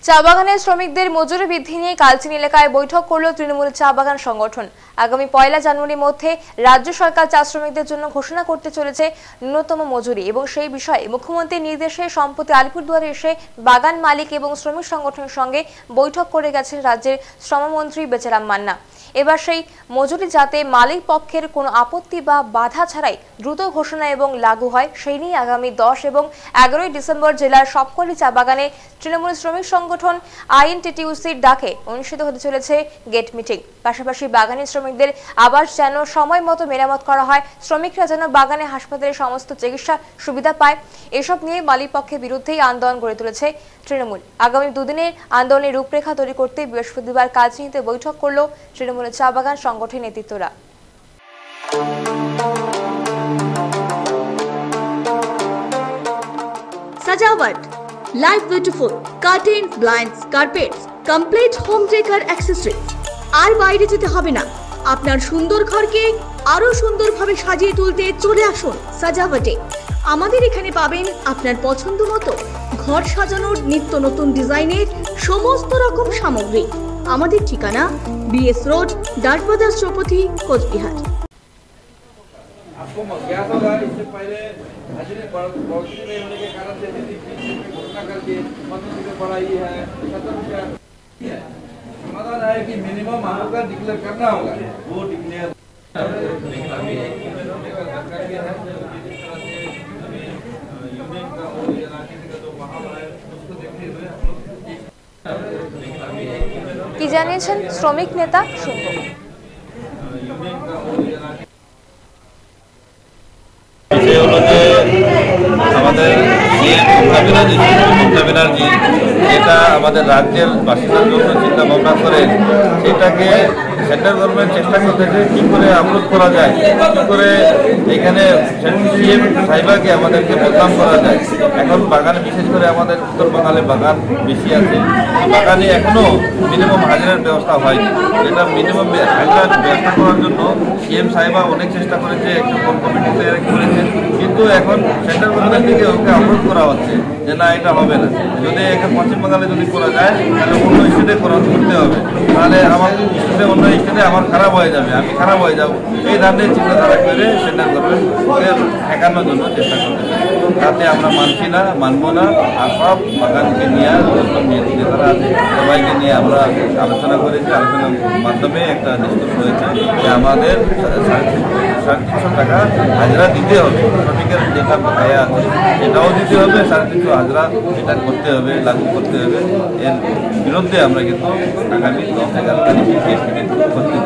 চা বাগানের শ্রমিকদের মজুরি বৃদ্ধি নিয়ে কালচিনি এলাকায় বৈঠক করল তৃণমূল চা বাগান সংগঠন। আগামী 1 জানুয়ারির মধ্যে রাজ্য সরকার চা শ্রমিকদের জন্য ঘোষণা করতে চলেছে ন্যূনতম মজুরি এবং সেই বিষয়ে মুখ্যমন্ত্রীর নির্দেশে সম্প্রতি আলিপুরদুয়ারে এসে বাগান মালিক এবং শ্রমিক সংগঠনের সঙ্গে বৈঠক করে গেছেন রাজ্যের শ্রমমন্ত্রী বেচারাম মান্না। এবার সেই মজুরি যাতে মালিক পক্ষের কোনো আপত্তি বা বাধা ছাড়াই দ্রুত ঘোষণা এবং লাগু হয় সেই নিয়ে আগামী 10 এবং 11 ডিসেম্বর জেলার সবকটি চা বাগানে তৃণমূল শ্রমিক সংগঠন আইএনটিটিউসির ডাকে অনুষ্ঠিত হতে চলেছে গেট মিটিং। পাশাপাশি বাগানি শ্রমিকদের আবার যেন সময় মতো মেরামত করা হয়, শ্রমিকরা যেন বাগানে হাসপাতালের সমস্ত চিকিৎসা সুবিধা পায়, এসব নিয়ে মালিক পক্ষের বিরুদ্ধেই আন্দোলন গড়ে তুলেছে তৃণমূল। আগামী দুদিনের আন্দোলনের রূপরেখা তৈরি করতে বৃহস্পতিবার কালচিনিতে বৈঠক করল তৃণমূলের চা বাগান সংগঠনের নেতৃত্বরা। सजावट, life beautiful, curtain, blinds, carpets, complete home decor accessories. আর বাইরে যেতে হবে না, আপনার সুন্দর ঘরকে আরো সুন্দরভাবে সাজিয়ে তুলতে চলে আসুন সাজাওয়াটে। আমাদের এখানে পাবেন আপনার পছন্দ মতো ঘর সাজানোর নিত্য নতুন ডিজাইনের সমস্ত রকম সামগ্রী। আমাদের ঠিকানা বিএস রোড, ডাটবাজার চৌপথি, কোচবিহার। आपको ज्ञात होगा इससे पहले पॉलिसी में होने के कारण से घोषणा करके मंत्री को बढ़ाई है 70 समाधान है कि मिनिमम हमको डिक्लेयर करना होगा, वो डिक्लेयर কি জানিয়েছেন শ্রমিক নেতা শুনবো। আমাদের মমতা ব্যানার্জি যেটা আমাদের রাজ্যের বাসিন্দার জন্য চিন্তা ভাবনা করে সেটাকে সেন্ট্রাল গভর্নমেন্ট চেষ্টা করতেছে কী করে আপলোড করা যায়, কী করে এখানে সিএম সাহেবাকে আমাদেরকে বদনাম করা যায়। এখন বাগানে বিশেষ করে আমাদের উত্তর বাঙালি বাগান বেশি আছে, বাগানে এখনও মিনিমাম হাজিরার ব্যবস্থা হয়নি। যেটা মিনিমাম হাজিরার ব্যবস্থা করার জন্য সিএম সাহেবা অনেক চেষ্টা করেছে, একটা কমিটি তৈরি করেছে, কিন্তু এখন সেন্ট্রাল গভর্নমেন্ট থেকে ওকে অবরোধ করা হচ্ছে যে না এটা হবে না। যদি এখানে পশ্চিমবাংলায় যদি করা যায় তাহলে অন্য স্টেটে করতে হবে, তাহলে আমার স্টেটে অন্য স্টেটে আমার খারাপ হয়ে যাবে, আমি খারাপ হয়ে যাব। এই ধরনের চিন্তাধারা করে সেন্ট্রাল গভর্নমেন্টকে ঠেকানোর জন্য চেষ্টা করতেছে। তাতে আমরা মানছি না, মানবো না। আর সব বাগানকে নিয়ে নেতারা আছে সবাইকে নিয়ে আমরা আলোচনা করেছি, আলোচনার মাধ্যমে একটা নিষ্কর্ষ হয়েছে যে আমাদের 350 টাকা হাজিরা দিতে হবে, শ্রমিকের যেটা বকেয়া আছে সেটাও দিতে হবে, 350 হাজিরা এটা করতে হবে, লাগু করতে হবে। এর বিরুদ্ধে আমরা কিন্তু আগামী 10-11 তারিখে গেট মিটিং করতে